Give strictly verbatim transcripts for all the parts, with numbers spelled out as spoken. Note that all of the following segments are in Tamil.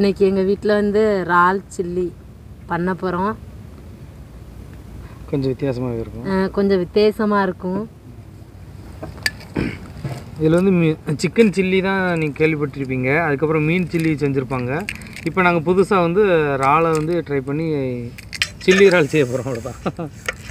இன்றைக்கி எங்கள் வீட்டில் வந்து இறால் சில்லி பண்ண போகிறோம். கொஞ்சம் வித்தியாசமாக இருக்கும். கொஞ்சம் வித்தியாசமாக இருக்கும். இதில் வந்து மீ சிக்கன் சில்லி தான் நீங்கள் கேள்விப்பட்டிருப்பீங்க. அதுக்கப்புறம் மீன் சில்லி செஞ்சுருப்பாங்க. இப்போ நாங்கள் புதுசாக வந்து இறாலை வந்து ட்ரை பண்ணி சில்லி இறால் செய்ய போகிறோம். அவ்வளோதான்.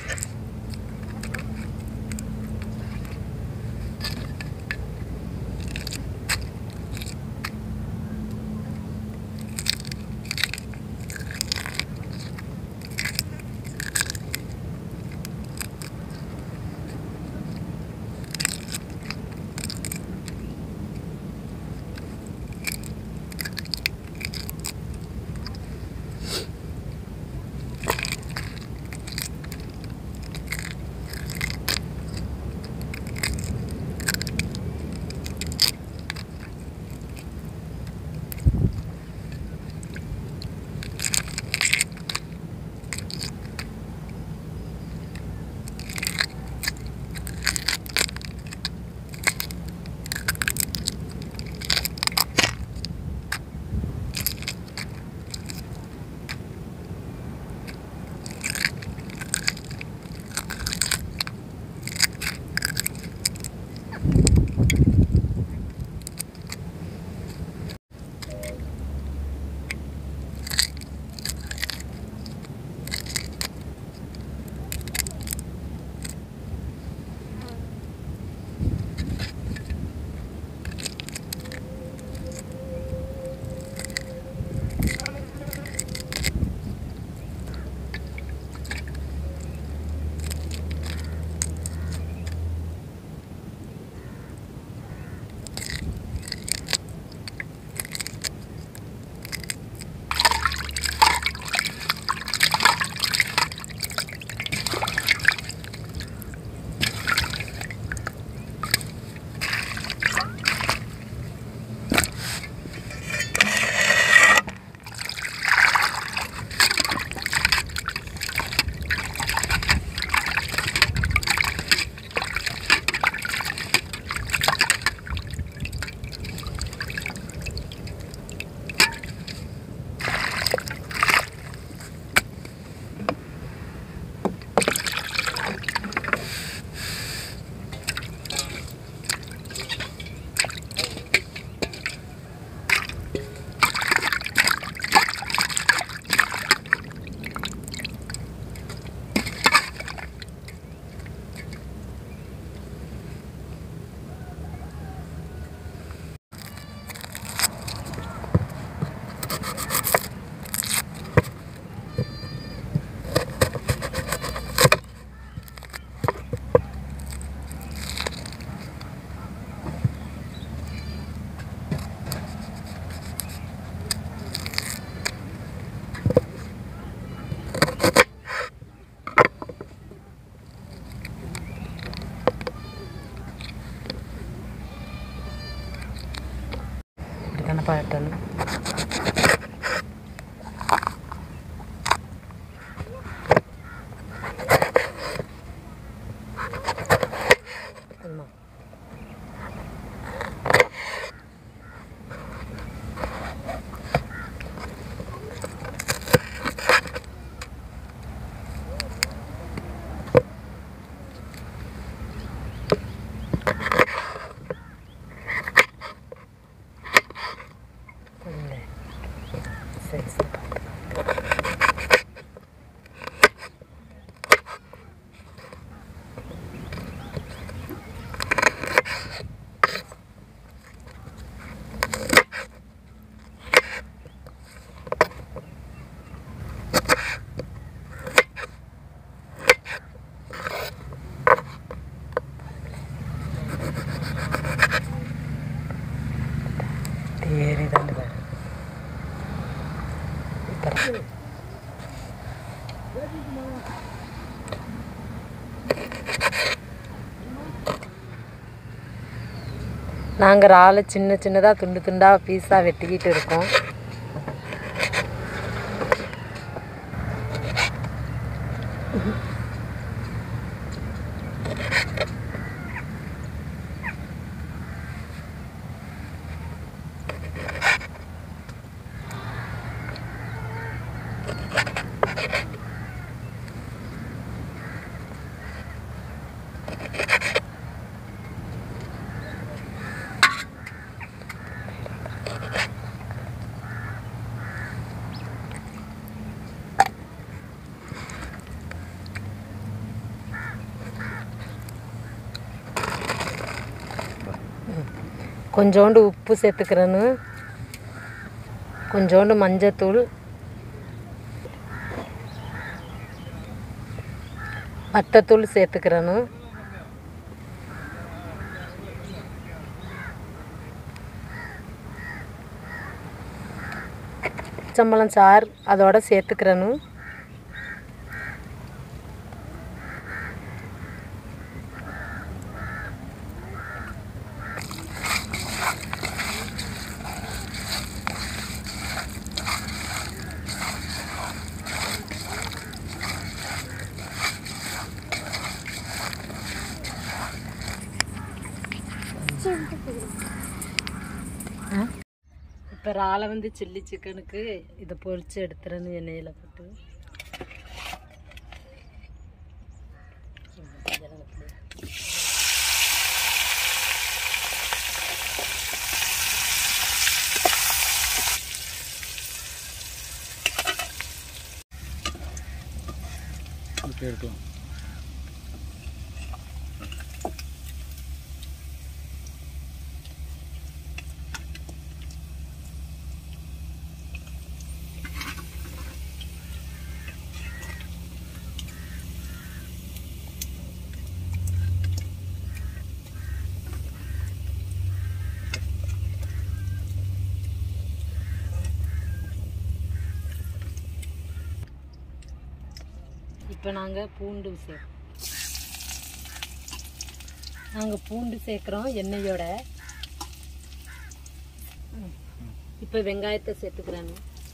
பாட்டன் நாங்கள் இறாலை சின்ன சின்னதாக துண்டு துண்டாக பீஸாக வெட்டிக்கிட்டு இருக்கோம். கொஞ்சோண்டு உப்பு சேர்த்துக்கிறேன்னு, கொஞ்சோண்டு மஞ்சத்தூள், வத்தத்தூள் சேர்த்துக்கிறேன்னு, பச்சம்பழம் சாறு அதோட சேர்த்துக்கிறேன்னு, இப்போ இறாலை வந்து சில்லி சிக்கனுக்கு இதை பொரித்து எடுத்துறேன்னு எண்ணெயில் போட்டு எடுக்கலாம். இப்போ நாங்கள் பூண்டு சேர்க்கிறோம். நாங்கள் பூண்டு சேர்க்குறோம் எண்ணெயோட. இப்போ வெங்காயத்தை சேர்த்துக்கிறேன்.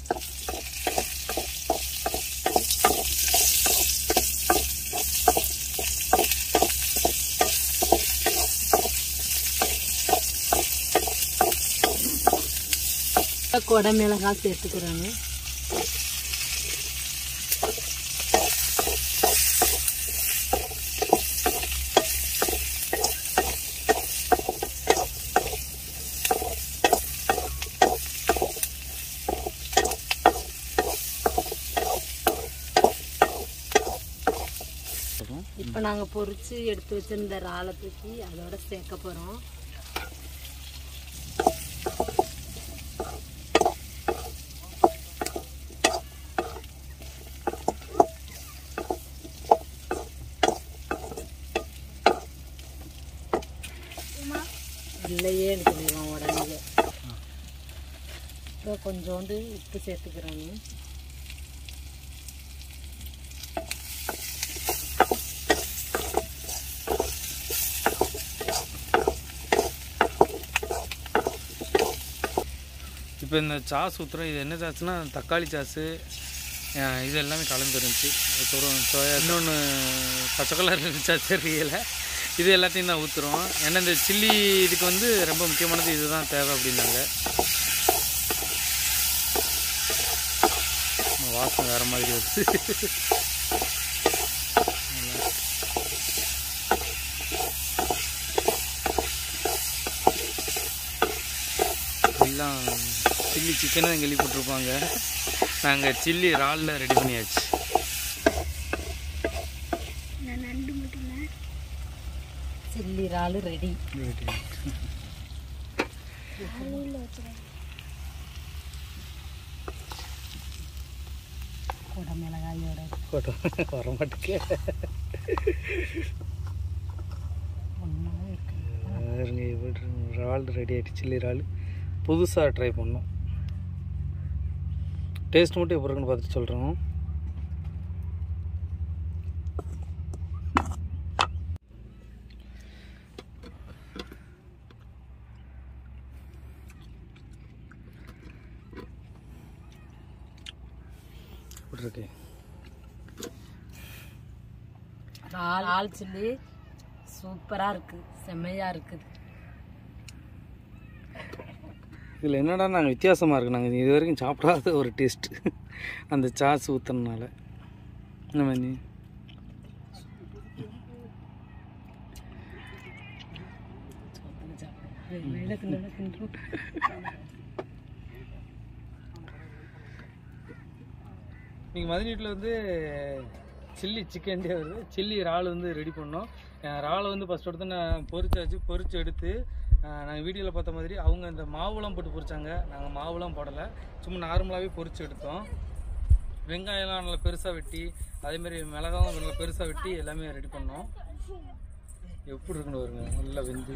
கொடை மிளகாய் சேர்த்துக்கிறேன். இப்போ நாங்கள் பொரிச்சு எடுத்து வச்சிருந்த இறாலை தூக்கி அதோட சேர்க்க போகிறோம். இல்லையே எடுத்துக்கலாம் உடனே. இப்போ கொஞ்சோண்டு உப்பு சேர்த்துக்கிறோம். இப்போ இந்த சாஸ் ஊற்றுறோம். இது என்ன சாஸ்னா தக்காளி சாஸு, இது எல்லாமே கலந்துருந்துச்சு. அதுக்கப்புறம் சோயா, இன்னொன்று பச்சை கலர் இருந்துச்சா தெரியலை. இது எல்லாத்தையும் தான் ஊற்றுறோம். ஏன்னா இந்த சில்லி இதுக்கு வந்து ரொம்ப முக்கியமானது இதுதான் தேவை அப்படின்னாங்க. வாசனை வேறு மாதிரி வருது. எல்லாம் சில்லி சிக்கனை தான் கேள்விப்பட்டிருப்பாங்க. நாங்கள் சில்லி இறாலில் ரெடி பண்ணியாச்சு. சில்லி இறால் ரெடி. கொடை மிளகாயோட கொடை வர மாட்டேங்க. இறால் ரெடி ஆகிடுச்சு. சில்லி இறால் புதுசாக ட்ரை பண்ணோம். டேஸ்ட் மட்டும் எப்படி இருக்குன்னு பார்த்துட்டு சொல்கிறோம். எப்படி இருக்கு? இறால் சில்லி சூப்பராக இருக்குது, செம்மையாக இருக்குது. இதில் என்னடா நாங்கள் வித்தியாசமாக இருக்குது, நாங்கள் இது வரைக்கும் சாப்பிடாத ஒரு டேஸ்ட்டு. அந்த சாஸ் ஊற்றுறதுனால. இந்த மாதிரி இன்றைக்கி மதிய வீட்டில் வந்து சில்லி சிக்கன் டே வருது. சில்லி இறால் வந்து ரெடி பண்ணோம். இறாலை வந்து ஃபஸ்ட் எடுத்து நான் பொரிச்சாச்சு. பொரிச்சு எடுத்து நாங்கள் வீடியோவில் பார்த்த மாதிரி அவங்க இந்த மாவுலாம் போட்டு பொரிச்சாங்க. நாங்கள் மாவுலாம் போடலை, சும்மா நார்மலாகவே பொரிச்சு எடுத்தோம். வெங்காயம்லாம் நல்லா பெருசாக வெட்டி, அதேமாதிரி மிளகாவும் நல்லா பெருசாக வெட்டி எல்லாமே ரெடி பண்ணோம். எப்படி இருக்குன்னு வருங்க, நல்லா வெந்து.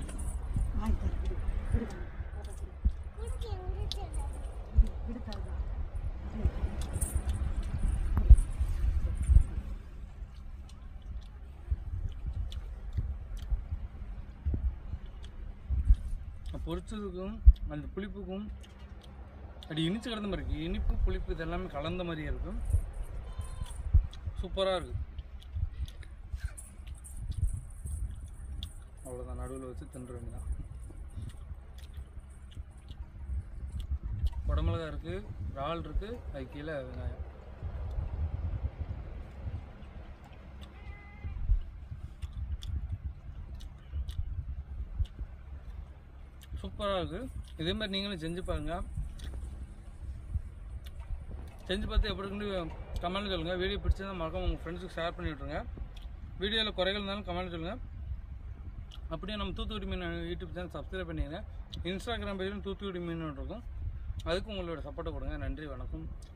பொரிச்சதுக்கும் அந்த புளிப்புக்கும் அப்படி இனிச்சு கிடந்த மாதிரி இருக்குது. இனிப்பு புளிப்பு இது எல்லாமே கலந்த மாதிரியே இருக்கும். சூப்பராக இருக்குது. அவ்வளோதான், நடுவில் வச்சு தின்ற வேண்டியதான். குடமிளகா இருக்குது, இறால் இருக்குது, அது கீழே வெங்காயம். சூப்பராக இருக்குது. இதே மாதிரி நீங்களும் செஞ்சு பாருங்கள். செஞ்சு பார்த்து எப்படி இருக்குன்னு கமெண்ட் சொல்லுங்கள். வீடியோ பிடிச்சதான் மறக்காம உங்கள் ஃப்ரெண்ட்ஸுக்கு ஷேர் பண்ணி விட்ருங்க. வீடியோவில் குறைகள் இருந்தாலும் கமெண்ட் சொல்லுங்கள். அப்படியே நம்ம தூத்துக்குடி மீன் யூடியூப் சேனல் சப்ஸ்கிரைப் பண்ணிடுங்க. இன்ஸ்டாகிராம் பேஜிலும் தூத்துக்குடி மீன் இருக்கும். அதுக்கு உங்களோட சப்போர்ட்டை கொடுங்க. நன்றி, வணக்கம்.